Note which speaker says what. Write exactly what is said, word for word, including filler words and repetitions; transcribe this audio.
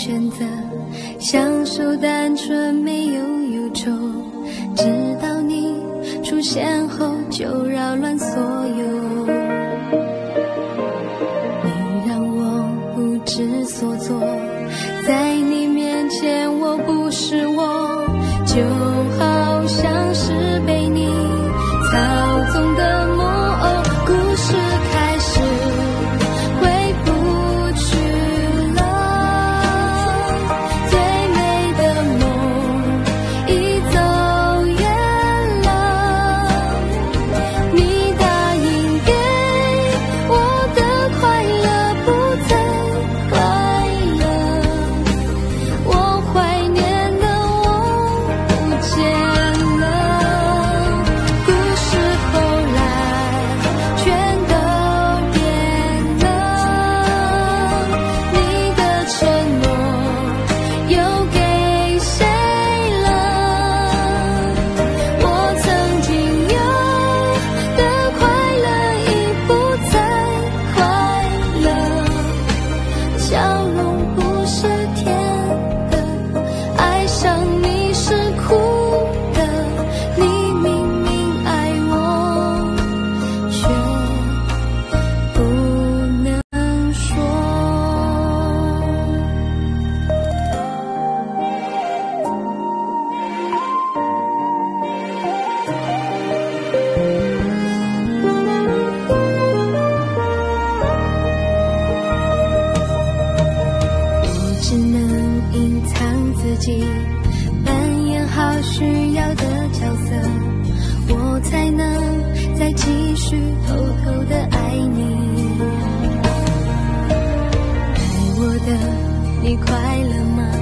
Speaker 1: 选择享受单纯没有忧愁，直到你出现后就扰乱所有。你让我不知所措，在你面前我不是我，就好像是被你操纵的木偶。故事开始回不去了，最美的梦已走远了。你答应给我的快乐不再快乐，我怀念的我不见了。故事后来全都变了，你的承诺又给谁了？我曾经有的快乐已不再快乐，笑容不是甜的，爱上你是苦的，你明明爱我，却不能说。我只能隐藏自己，扮演好需要的角色，我才能再继续偷偷的爱你。爱我的你快乐吗？